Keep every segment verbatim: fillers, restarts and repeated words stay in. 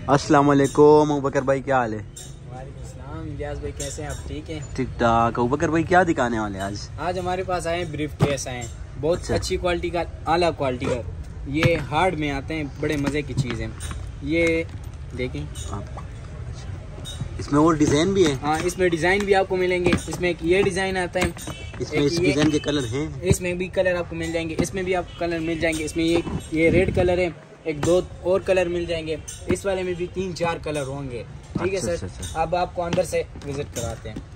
अस्सलाम वालेकुम अबूबकर भाई, क्या हाल है? वालेकुम सलाम इलियास भाई, कैसे हैं आप? ठीक हैं? ठीक ठाक। अबूबकर भाई क्या दिखाने वाले आज? आज हमारे पास आए ब्रीफ केस आए, बहुत अच्छा। अच्छी क्वालिटी का, आला क्वालिटी का। ये हार्ड में आते हैं, बड़े मज़े की चीज़ है ये। देखें, इसमें और डिजाइन भी है? हाँ, इसमें डिज़ाइन भी आपको मिलेंगे। इसमें एक ये डिज़ाइन आता है, इसमें एक इस ये- डिजाइन के कलर हैं? इसमें भी कलर आपको मिल जाएंगे। इसमें भी आपको कलर मिल जाएंगे। इसमें ये ये रेड कलर है, एक दो और कलर मिल जाएंगे। इस वाले में भी तीन चार कलर होंगे। ठीक है अच्छा, सर। अच्छा, अच्छा। अब आपको अंदर से विजिट कराते हैं।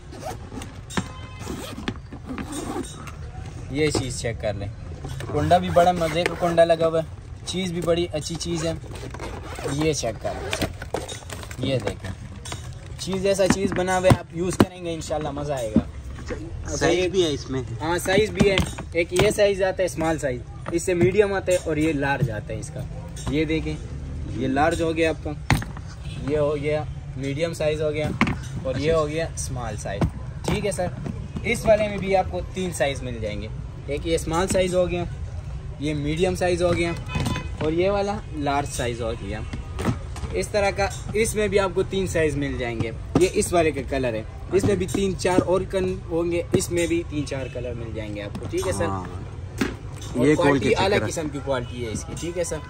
ये चीज़ चेक कर लें। कुंडा भी बड़ा मज़े का कुंडा लगा हुआ है, चीज़ भी बड़ी अच्छी चीज़ है। ये चेक कर लें सर, ये देखें, चीज़ ऐसा चीज़ बना हुआ है, आप यूज़ करेंगे इंशाल्लाह मज़ा आएगा। साइज भी है इसमें? हाँ, साइज़ भी है। एक ये साइज़ आता है स्मॉल साइज़, इससे मीडियम आता है, और ये लार्ज आता है इसका। ये देखें, ये लार्ज हो गया आपका, ये हो गया मीडियम साइज़ हो गया, और ये हो गया स्मॉल साइज़। ठीक है सर। इस वाले में भी आपको तीन साइज़ मिल जाएंगे। एक ये स्मॉल साइज़ हो गया, ये मीडियम साइज़ हो गया, और ये वाला लार्ज साइज़ हो गया। इस तरह का इसमें भी आपको तीन साइज़ मिल जाएंगे। ये इस वाले का कलर है, इसमें भी तीन चार और कन होंगे, इसमें भी तीन चार कलर मिल जाएंगे आपको। ठीक है सर। हाँ। और ये खोल क्वालिटी के अलग चेक किस्म की क्वालिटी है इसकी। ठीक है सर।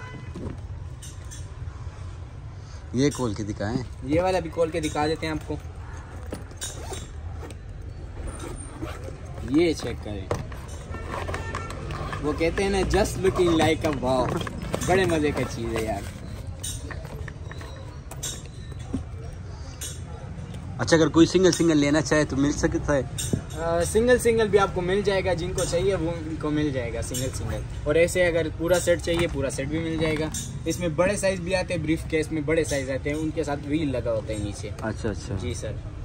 ये खोल के दिखाएं। ये वाला भी खोल के दिखा देते हैं आपको। ये चेक करें, वो कहते हैं ना, just looking like a wow. बड़े मजे का चीज़ है यार। अच्छा, अगर कोई सिंगल सिंगल लेना चाहे तो मिल सकता है? आ, सिंगल सिंगल भी आपको मिल जाएगा, जिनको चाहिए वो उनको मिल जाएगा सिंगल सिंगल। और ऐसे अगर पूरा सेट चाहिए, पूरा सेट भी मिल जाएगा। इसमें बड़े साइज भी आते हैं, ब्रीफ केस में बड़े साइज आते हैं, उनके साथ व्हील लगा होता है नीचे। अच्छा अच्छा। जी सर।